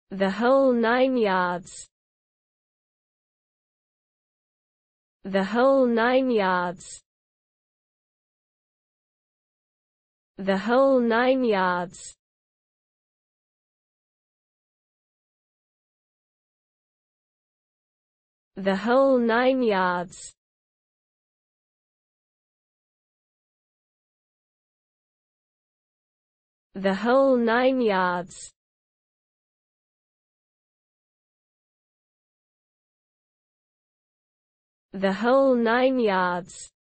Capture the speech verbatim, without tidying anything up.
The whole nine yards. The whole nine yards. The whole nine yards. The whole nine yards. The whole nine yards. The whole nine yards.